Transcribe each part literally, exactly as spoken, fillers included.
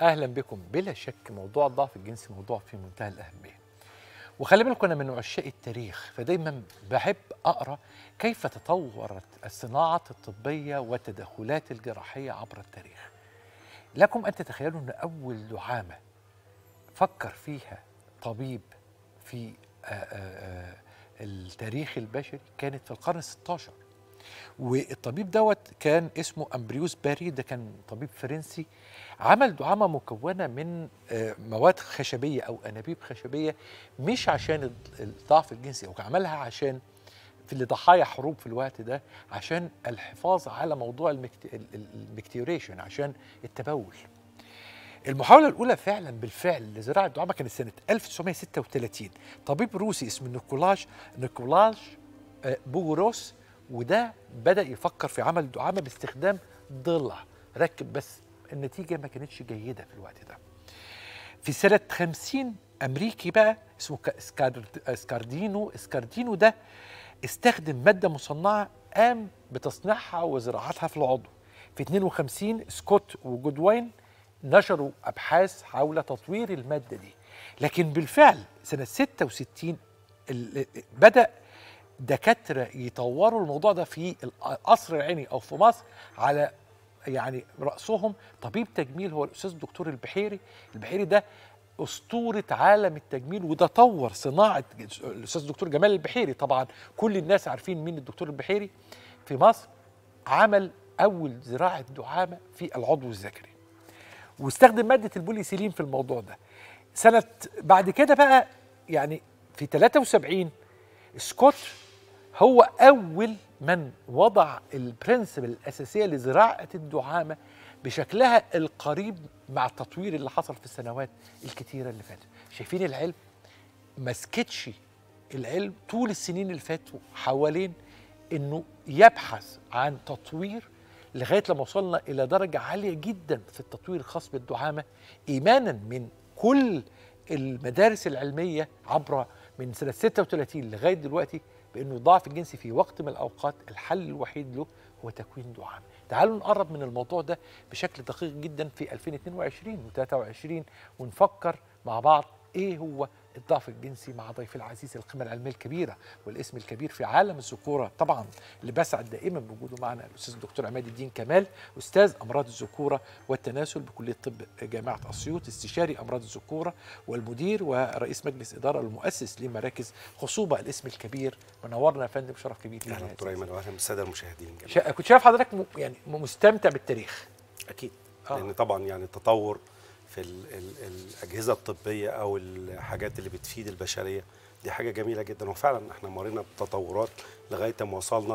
اهلا بكم. بلا شك موضوع الضعف الجنسي موضوع في منتهى الاهميه، وخلي بالكم انا من عشاق التاريخ، فدايما بحب اقرا كيف تطورت الصناعه الطبيه والتدخلات الجراحيه عبر التاريخ. لكم ان تتخيلوا ان اول دعامه فكر فيها طبيب في آآ آآ التاريخ البشري كانت في القرن الستاشر، والطبيب دوت كان اسمه أمبريوس باري. ده كان طبيب فرنسي عمل دعامة مكونة من مواد خشبية أو أنابيب خشبية، مش عشان الضعف الجنسي، هو عملها عشان في اللي ضحايا حروب في الوقت ده، عشان الحفاظ على موضوع المكتيوريشن، عشان التبول. المحاولة الأولى فعلا بالفعل لزراعة الدعامة كانت سنة ألف وتسعمائة وستة وثلاثين. طبيب روسي اسمه نيكولاش نيكولاش بوغوروس، وده بدأ يفكر في عمل دعامة باستخدام ضلع ركب، بس النتيجة ما كانتش جيدة في الوقت ده. في سنة خمسين أمريكي بقى اسمه سكاردينو سكاردينو ده استخدم مادة مصنعة قام بتصنيعها وزراعتها في العضو. في اثنين وخمسين سكوت وجودوين نشروا أبحاث حول تطوير المادة دي، لكن بالفعل سنة ستة وستين بدأ دكاترة يطوروا الموضوع ده في القصر العيني أو في مصر، على يعني رأسهم طبيب تجميل هو الأستاذ الدكتور البحيري. البحيري ده أسطورة عالم التجميل، وده طور صناعة الأستاذ الدكتور جمال البحيري. طبعا كل الناس عارفين مين الدكتور البحيري في مصر. عمل أول زراعة دعامة في العضو الذكري، واستخدم مادة البوليسيلين في الموضوع ده. سنة بعد كده بقى يعني في ثلاثة وسبعين سكوت هو أول من وضع البرنسبل الأساسية لزراعة الدعامة بشكلها القريب مع التطوير اللي حصل في السنوات الكتيرة اللي فاتت. شايفين العلم ما سكتش، العلم طول السنين اللي فاتوا حوالين إنه يبحث عن تطوير لغاية لما وصلنا إلى درجة عالية جدا في التطوير الخاص بالدعامة، إيمانا من كل المدارس العلمية عبر من سنة ستة وثلاثين لغاية دلوقتي بأنه الضعف الجنسي في وقت من الأوقات الحل الوحيد له هو تكوين دعامة. تعالوا نقرب من الموضوع ده بشكل دقيق جدا في ألفين واثنين وعشرين وثلاثة وعشرين ونفكر مع بعض إيه هو الضعف الجنسي مع ضيف العزيز، القيمة العلمية الكبيرة والاسم الكبير في عالم الذكورة طبعا، اللي بسعد دائما بوجوده معنا الأستاذ الدكتور عماد الدين كمال، أستاذ أمراض الذكورة والتناسل بكلية طب جامعة أسيوط، استشاري أمراض الذكورة والمدير ورئيس مجلس إدارة المؤسس لمراكز خصوبة الاسم الكبير. منورنا يا فندم، شرف كبير لينا. اهلا دكتور ايمن، واهلا بالساده المشاهدين. شا... كنت شايف حضرتك م... يعني مستمتع بالتاريخ. اكيد آه. لان طبعا يعني التطور في ال ال الاجهزه الطبيه او الحاجات اللي بتفيد البشريه دي حاجه جميله جدا، وفعلا احنا مرينا بتطورات لغايه ما وصلنا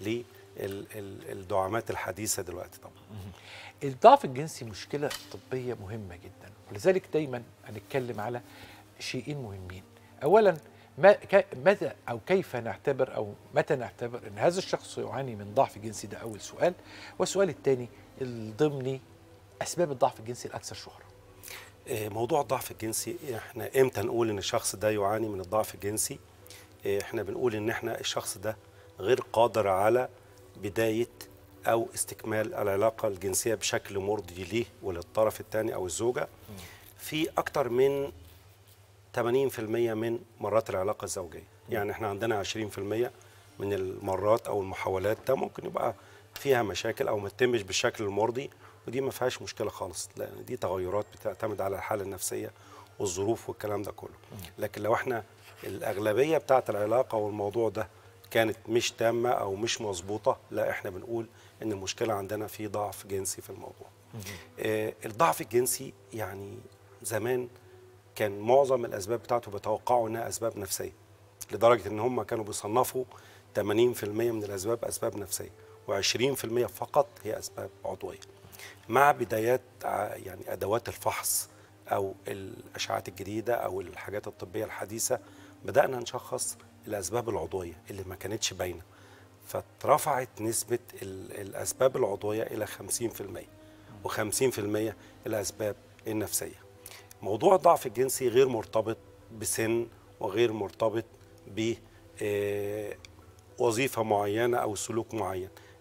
للدعامات الحديثه دلوقتي. طبعا الضعف الجنسي مشكله طبيه مهمه جدا، ولذلك دايما هنتكلم على شيئين مهمين. اولا ما متى او كيف نعتبر او متى نعتبر ان هذا الشخص يعاني من ضعف جنسي، ده اول سؤال. والسؤال الثاني الضمني، اسباب الضعف الجنسي الاكثر شهره. موضوع الضعف الجنسي، احنا امتى نقول ان الشخص ده يعاني من الضعف الجنسي؟ احنا بنقول ان احنا الشخص ده غير قادر على بدايه او استكمال العلاقه الجنسيه بشكل مرضي ليه وللطرف الثاني او الزوجه في اكتر من ثمانين بالمئة من مرات العلاقه الزوجيه. يعني احنا عندنا عشرين بالمئة من المرات او المحاولات ده ممكن يبقى فيها مشاكل او ما تتمش بالشكل المرضي، ودي ما فيهاش مشكله خالص، لان دي تغيرات بتعتمد على الحاله النفسيه والظروف والكلام ده كله. لكن لو احنا الاغلبيه بتاعه العلاقه والموضوع ده كانت مش تامه او مش مظبوطه، لا احنا بنقول ان المشكله عندنا في ضعف جنسي في الموضوع. آه الضعف الجنسي يعني زمان كان معظم الاسباب بتاعته بيتوقعوا انها اسباب نفسيه، لدرجه ان هم كانوا بيصنفوا ثمانين بالمئة من الاسباب اسباب نفسيه وعشرين بالمئة فقط هي اسباب عضويه. مع بدايات يعني ادوات الفحص او الاشعاعات الجديده او الحاجات الطبيه الحديثه بدانا نشخص الاسباب العضويه اللي ما كانتش باينه، فاترفعت نسبه الاسباب العضويه الى خمسين بالمئة وخمسين بالمئة الاسباب النفسيه. موضوع الضعف الجنسي غير مرتبط بسن وغير مرتبط بوظيفه معينه او سلوك معين،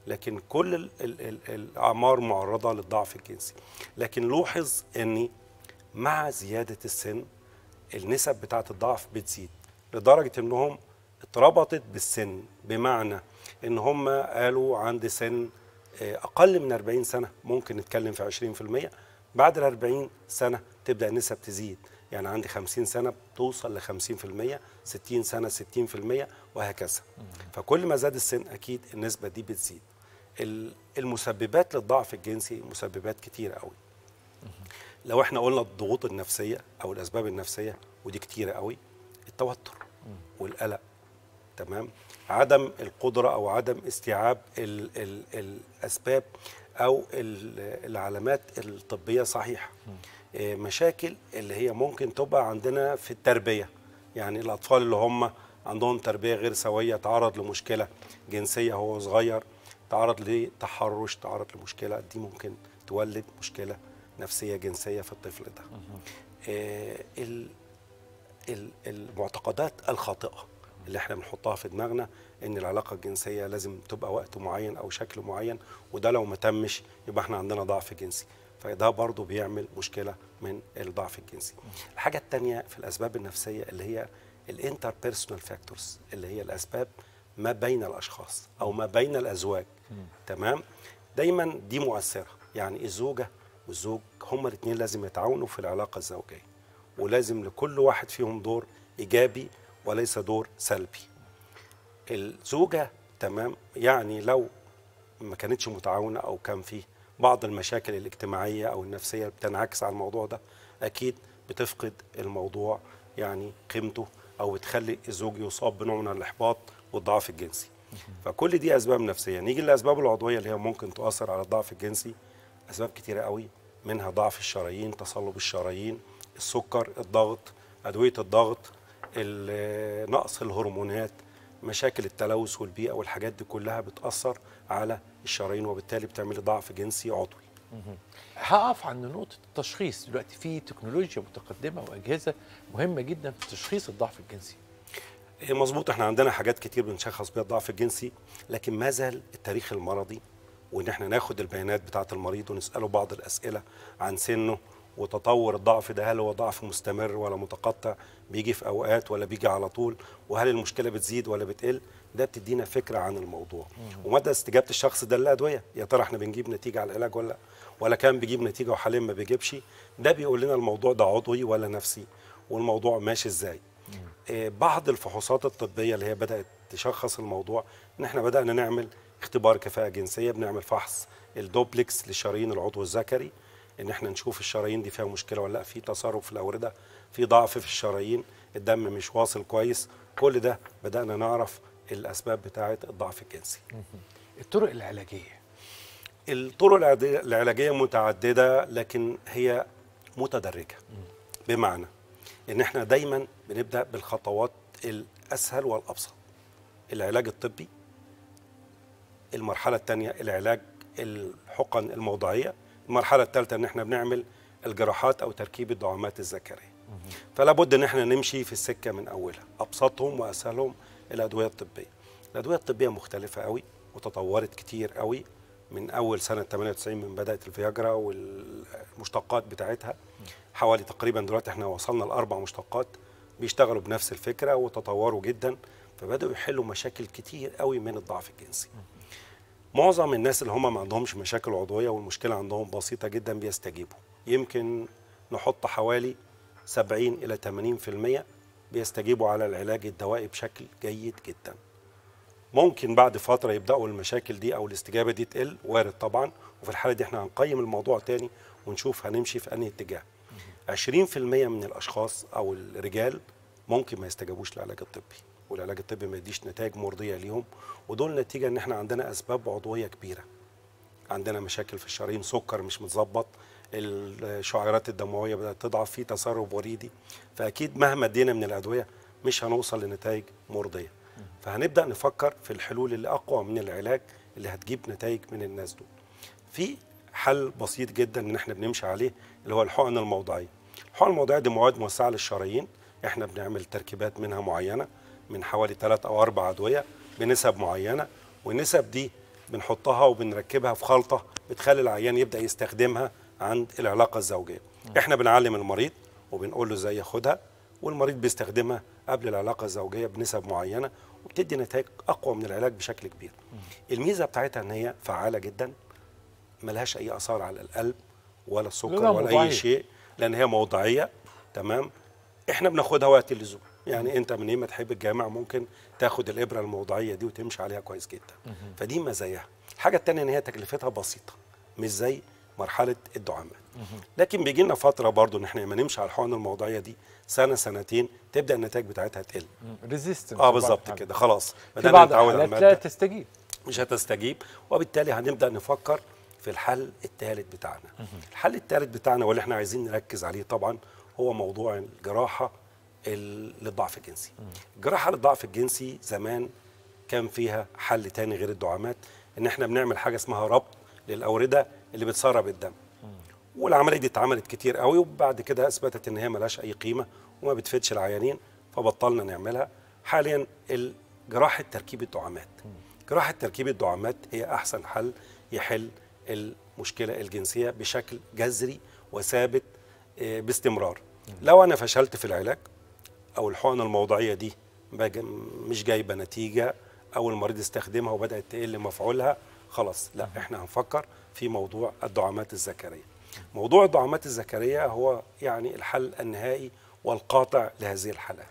لكن كل ال ال ال الاعمار معرضه للضعف الجنسي. لكن لوحظ ان مع زياده السن النسب بتاعه الضعف بتزيد لدرجه انهم اتربطت بالسن، بمعنى ان هم قالوا عند سن اقل من أربعين سنه ممكن نتكلم في عشرين في المية، بعد ال أربعين سنه تبدا النسب تزيد، يعني عندي خمسين سنه بتوصل ل خمسين في المية، ستين سنه ستين في المية وهكذا. فكل ما زاد السن اكيد النسبه دي بتزيد. المسببات للضعف الجنسي مسببات كتيره قوي. لو احنا قلنا الضغوط النفسيه او الاسباب النفسيه ودي كتيره قوي، التوتر والقلق، تمام، عدم القدره او عدم استيعاب ال ال الاسباب او العلامات الطبيه صحيحه. مشاكل اللي هي ممكن تبقى عندنا في التربيه، يعني الاطفال اللي هم عندهم تربيه غير سويه، تعرض لمشكله جنسيه وهو صغير، تعرض لتحرش، تعرض لمشكله دي ممكن تولد مشكله نفسيه جنسيه في الطفل ده. آه المعتقدات الخاطئه اللي احنا بنحطها في دماغنا ان العلاقه الجنسيه لازم تبقى وقت معين او شكل معين، وده لو ما تمش يبقى احنا عندنا ضعف جنسي، فده برضو بيعمل مشكله من الضعف الجنسي. الحاجه الثانيه في الاسباب النفسيه اللي هي الانتر بيرسونال فاكتورز، اللي هي الاسباب ما بين الاشخاص او ما بين الازواج. تمام، دايما دي مؤثره، يعني الزوجه والزوج هما الاثنين لازم يتعاونوا في العلاقه الزوجيه، ولازم لكل واحد فيهم دور ايجابي وليس دور سلبي. الزوجه تمام، يعني لو ما كانتش متعاونه او كان فيه بعض المشاكل الاجتماعيه او النفسيه بتنعكس على الموضوع ده، اكيد بتفقد الموضوع يعني قيمته، او بتخلي الزوج يصاب بنوع من الاحباط والضعف الجنسي. فكل دي اسباب نفسيه. نيجي للاسباب العضويه اللي هي ممكن تؤثر على الضعف الجنسي، اسباب كتيره قوي، منها ضعف الشرايين، تصلب الشرايين، السكر، الضغط، ادويه الضغط، نقص الهرمونات، مشاكل التلوث والبيئه، والحاجات دي كلها بتاثر على الشرايين وبالتالي بتعمل ضعف جنسي عضوي. هقف عند نقطه التشخيص. دلوقتي في تكنولوجيا متقدمه واجهزه مهمه جدا في تشخيص الضعف الجنسي. مظبوط، احنا عندنا حاجات كتير بنشخص بيها الضعف الجنسي، لكن ما زال التاريخ المرضي وان احنا ناخد البيانات بتاعه المريض ونساله بعض الاسئله عن سنه وتطور الضعف ده، هل هو ضعف مستمر ولا متقطع، بيجي في اوقات ولا بيجي على طول، وهل المشكله بتزيد ولا بتقل، ده بتدينا فكره عن الموضوع. ومدى استجابه الشخص ده للادويه، يا ترى احنا بنجيب نتيجه على العلاج ولا ولا كان بيجيب نتيجه وحاليا ما بيجيبش، ده بيقول لنا الموضوع ده عضوي ولا نفسي، والموضوع ماشي ازاي. آه بعض الفحوصات الطبيه اللي هي بدات تشخص الموضوع، ان احنا بدانا نعمل اختبار كفاءه جنسيه، بنعمل فحص الدوبلكس لشرايين العضو الذكري، ان احنا نشوف الشرايين دي فيها مشكله ولا لا، في تسرب في الاورده، في ضعف في الشرايين، الدم مش واصل كويس، كل ده بدانا نعرف الاسباب بتاعه الضعف الجنسي. الطرق العلاجيه، الطرق العلاجيه متعدده لكن هي متدرجه، بمعنى ان احنا دايما بنبدا بالخطوات الاسهل والابسط. العلاج الطبي، المرحله الثانيه العلاج الحقن الموضعيه، المرحله الثالثه ان احنا بنعمل الجراحات او تركيب الدعامات الذكريه. فلا بد ان احنا نمشي في السكه من اولها، ابسطهم واسهلهم الادويه الطبيه. الادويه الطبيه مختلفه قوي وتطورت كتير قوي من اول سنه ثمانية وتسعين من بدات الفياجرا والمشتقات بتاعتها، حوالي تقريبا دلوقتي احنا وصلنا لاربع مشتقات بيشتغلوا بنفس الفكره وتطوروا جدا، فبداوا يحلوا مشاكل كتير قوي من الضعف الجنسي. معظم الناس اللي هم ما عندهمش مشاكل عضويه والمشكله عندهم بسيطه جدا بيستجيبوا، يمكن نحط حوالي سبعين الى ثمانين في المية بيستجيبوا على العلاج الدوائي بشكل جيد جدا. ممكن بعد فتره يبداوا المشاكل دي او الاستجابه دي تقل، وارد طبعا، وفي الحاله دي احنا هنقيم الموضوع تاني ونشوف هنمشي في انهي اتجاه. عشرين في المية من الاشخاص او الرجال ممكن ما يستجابوش للعلاج الطبي، والعلاج الطبي ما يديش نتائج مرضيه ليهم، ودول نتيجه ان احنا عندنا اسباب عضويه كبيره. عندنا مشاكل في الشرايين، سكر مش متظبط، الشعيرات الدمويه بدات تضعف، في تسرب وريدي، فاكيد مهما ادينا من الادويه مش هنوصل لنتائج مرضيه. فهنبدا نفكر في الحلول اللي اقوى من العلاج اللي هتجيب نتائج من الناس دول. في حل بسيط جدا ان احنا بنمشي عليه اللي هو الحقن الموضعيه. الحقن الموضعيه دي مواد موسعه للشرايين، احنا بنعمل تركيبات منها معينه من حوالي ثلاث او اربع ادويه بنسب معينه، والنسب دي بنحطها وبنركبها في خلطه بتخلي العيان يبدا يستخدمها عند العلاقه الزوجيه. احنا بنعلم المريض وبنقول له ازاي ياخدها، والمريض بيستخدمها قبل العلاقه الزوجيه بنسب معينه، وبتدي نتائج اقوى من العلاج بشكل كبير. الميزه بتاعتها ان هي فعاله جدا، ملهاش اي اثار على القلب ولا السكر ولا موضوعية. اي شيء، لان هي موضعيه. تمام. احنا بناخدها وقت اللزوم، يعني انت من ايه ما تحب الجامع ممكن تاخد الابره الموضعيه دي وتمشي عليها كويس جدا. فدي مزاياها. الحاجه الثانيه ان هي تكلفتها بسيطه، مش زي مرحله الدعامات. لكن بيجي لنا فتره برضو ان احنا لما نمشي على الحقن الموضعيه دي سنه سنتين تبدا النتائج بتاعتها تقل. ريزيستنس. اه بالظبط كده، خلاص في بعض الحالات لا تستجيب، مش هتستجيب، وبالتالي هنبدا نفكر في الحل الثالث بتاعنا. الحل الثالث بتاعنا واللي احنا عايزين نركز عليه طبعا هو موضوع الجراحه للضعف الجنسي. الجراحه للضعف الجنسي زمان كان فيها حل تاني غير الدعامات، ان احنا بنعمل حاجه اسمها ربط للاورده اللي بتسرب الدم. والعمليه دي اتعملت كتير قوي، وبعد كده اثبتت ان هي ملهاش اي قيمه وما بتفيدش العيانين، فبطلنا نعملها. حاليا جراحه تركيب الدعامات. جراحه تركيب الدعامات هي احسن حل يحل المشكله الجنسيه بشكل جذري وثابت باستمرار. لو انا فشلت في العلاج او الحقن الموضعيه دي مش جايبه نتيجه او المريض استخدمها وبدات تقل مفعولها، خلاص لا، احنا هنفكر في موضوع الدعامات الذكريه. موضوع الدعامات الذكريه هو يعني الحل النهائي والقاطع لهذه الحالات.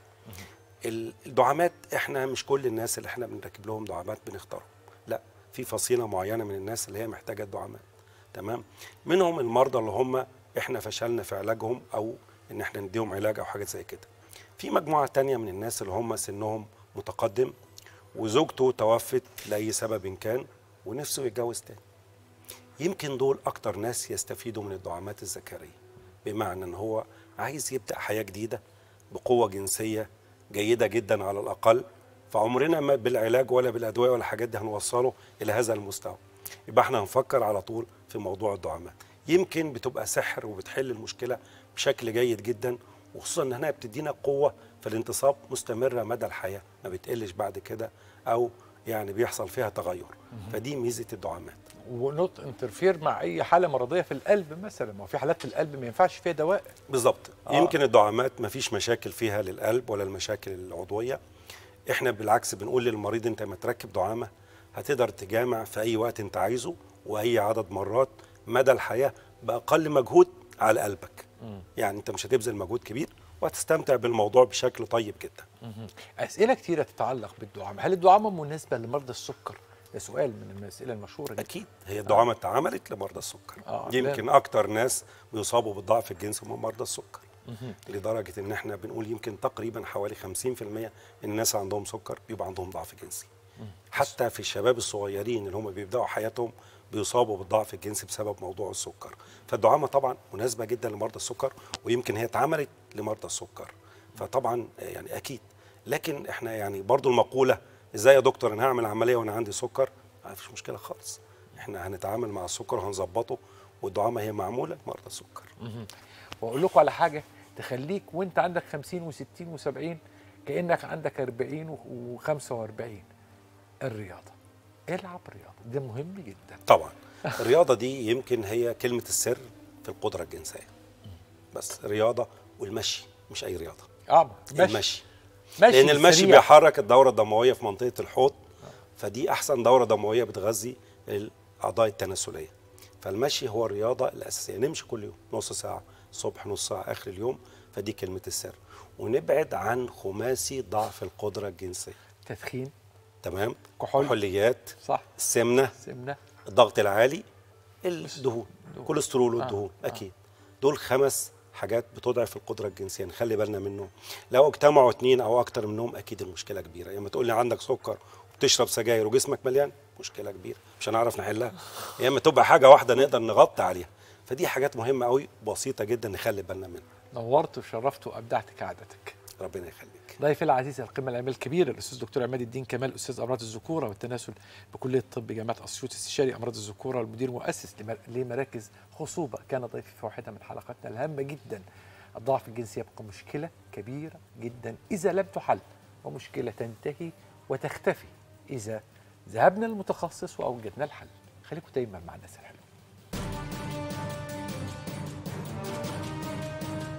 الدعامات احنا مش كل الناس اللي احنا بنركب لهم دعامات بنختارهم، لا، في فصيله معينه من الناس اللي هي محتاجه الدعامات. تمام. منهم المرضى اللي هم احنا فشلنا في علاجهم او ان احنا نديهم علاج او حاجه زي كده. في مجموعه تانية من الناس اللي هم سنهم متقدم وزوجته توفت لاي سبب كان ونفسه يتجوز تاني. يمكن دول اكتر ناس يستفيدوا من الدعامات الذكريه، بمعنى ان هو عايز يبدا حياه جديده بقوه جنسيه جيده جدا على الاقل، فعمرنا ما بالعلاج ولا بالادويه ولا الحاجات دي هنوصله الى هذا المستوى. يبقى احنا هنفكر على طول في موضوع الدعامات. يمكن بتبقى سحر وبتحل المشكله بشكل جيد جدا، وخصوصا انها بتدينا قوه في الانتصاب مستمره مدى الحياه، ما بتقلش بعد كده او يعني بيحصل فيها تغير. فدي ميزه الدعامات. ونوت انترفير مع اي حاله مرضيه في القلب مثلا، ما في حالات القلب ما ينفعش فيها دواء. بالظبط. آه. يمكن الدعامات ما فيش مشاكل فيها للقلب ولا المشاكل العضويه. احنا بالعكس بنقول للمريض انت ما تركب دعامه هتقدر تجامع في اي وقت انت عايزه واي عدد مرات مدى الحياه باقل مجهود على قلبك. م. يعني انت مش هتبذل مجهود كبير وهتستمتع بالموضوع بشكل طيب جدا. م. اسئله كتيره تتعلق بالدعامه. هل الدعامه مناسبه لمرضى السكر؟ ده سؤال من الاسئله المشهوره جدا. اكيد هي الدعامه اتعملت آه. لمرضى السكر. آه. يمكن اكتر ناس بيصابوا بالضعف الجنسي هم مرضى السكر. لدرجه ان احنا بنقول يمكن تقريبا حوالي خمسين في المية من الناس عندهم سكر بيبقى عندهم ضعف جنسي. حتى في الشباب الصغيرين اللي هم بيبداوا حياتهم بيصابوا بالضعف الجنسي بسبب موضوع السكر. فالدعامه طبعا مناسبه جدا لمرضى السكر، ويمكن هي اتعملت لمرضى السكر، فطبعا يعني اكيد. لكن احنا يعني برضو المقوله ازاي يا دكتور انا هعمل عمليه وانا عندي سكر؟ ما فيش مشكله خالص، احنا هنتعامل مع السكر وهنظبطه، والدعامه هي معموله لمرضى السكر. واقول لكم على حاجه تخليك وانت عندك خمسين وستين وسبعين كانك عندك أربعين وخمسة وأربعين. الرياضه، العب رياضه، ده مهم جدا طبعا. الرياضه دي يمكن هي كلمه السر في القدره الجنسيه. بس الرياضه والمشي، مش اي رياضه. اه مشي. المشي مشي لان المشي سريع. بيحرك الدوره الدمويه في منطقه الحوض، فدي احسن دوره دمويه بتغذي الاعضاء التناسليه. فالمشي هو الرياضه الاساسيه، نمشي كل يوم نص ساعه الصبح نص ساعه اخر اليوم، فدي كلمه السر. ونبعد عن خماسي ضعف القدره الجنسيه. تدخين، تمام، كحول، كحوليات، صح، السمنه، السمنه، الضغط العالي، الدهون، الكوليسترول والدهون. آه. اكيد دول خمس حاجات بتضعف القدره الجنسيه، نخلي بالنا منهم. لو اجتمعوا اثنين او اكتر منهم اكيد المشكله كبيره. لما يعني تقول لي عندك سكر وبتشرب سجاير وجسمك مليان، مشكله كبيره مش هنعرف نحلها. يا اما تبقى حاجه واحده نقدر نغطي عليها. فدي حاجات مهمه قوي بسيطه جدا نخلي بالنا منها. نورت وشرفت وابدعت كعادتك. ربنا يخليك. ضيفي العزيز القمه العلميه الكبيره الاستاذ دكتور عماد الدين كمال، استاذ امراض الذكوره والتناسل بكليه الطب جامعه اسيوط، استشاري امراض الذكوره والمدير المؤسس لمراكز خصوبه، كان ضيفي في واحده من حلقاتنا الهامه جدا. الضعف الجنسي يبقى مشكله كبيره جدا اذا لم تحل، ومشكله تنتهي وتختفي اذا ذهبنا للمتخصص واوجدنا الحل. خليكم دايما مع الناس الحلوه.